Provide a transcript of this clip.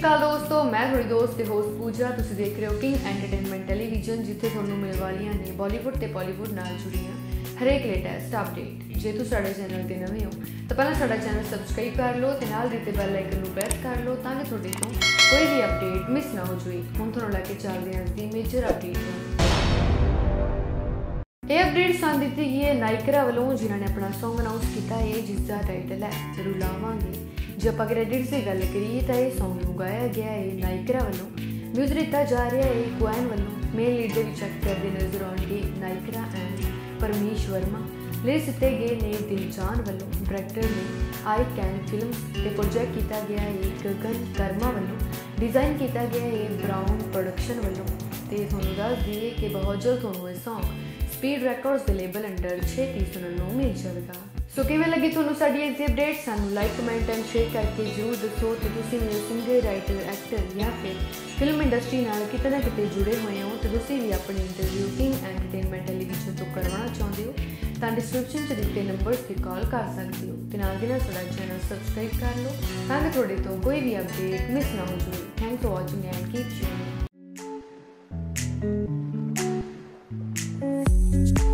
अकाल दोस्तों, मैं थोड़ी दोस्त ते होस्ट पूजा। तुसीं देख रहे हो किंग एंटरटेनमेंट टैलीविजन, जिथे तुहानूं मिलने वालियां ने बॉलीवुड ते बॉलीवुड नाल जुड़ियां हरेक लेटेस्ट अपडेट। जे तुसीं साडे चैनल ते नवे हो तो पहलां साडा चैनल सबसक्राइब कर लो ते नाल दित्ते बैल आइकन नूं प्रेस कर लो तां कि तुहाडे तो कोई भी अपडेट मिस ना हो जाए। हुण तुहानूं लैके चलदे हां दी मेजर अपडेट। यह अपडेट सान दी गई है नायकरा वालों, जिन्होंने अपना सॉन्ग अनाउंस किया है जिसका टाइटल है जरूर लावांगे। जो आप क्रेडिट्स की गल करिए तो यह सॉन्ग गाया गया है नायकरा वालों। म्यूजिक दिता जा रहा है क्वैन वालों। मेन लीड के एक्ट करते नजर आएंगे नायकरा एंड परमेश वर्मा। लिरिक्स दिते गए ने दिलजान वालों। डायरैक्टर ने आई कैन फिल्म्स ते प्रोजेक्ट किया गया है गगन कर्मा वालों। डिजाइन किया गया है ब्राउन प्रोडक्शन वालों। तो थोड़ा दस दिए कि बहुत जल्द थोड़ा यह सॉन्ग स्पीड रिकॉर्ड्स के लेबल अंडर छेती सुनने को मिल जाएगा। सो किवें लगी तुहानूं साडी इस अपडेट? सानूं लाइक कमेंट एंड शेयर करके जरूर दसो। तो तुसीं मेरे सिंगर राइटर एक्टर या फिर फिल्म इंडस्ट्री नाल किते ना किते जुड़े हुए हो तो तुसीं भी अपनी इंटरव्यू किंग एंटरटेनमेंट टैलीविजन तो करवाना चाहते हो तो डिस्क्रिप्शन च दिते नंबर से कॉल कर सकते हो। तो नाल दी नाल साडा चैनल सबसक्राइब कर लो ताकि तुहाडे तो कोई भी अपडेट मिस ना हो जाए। Thanks for watching and keep sharing.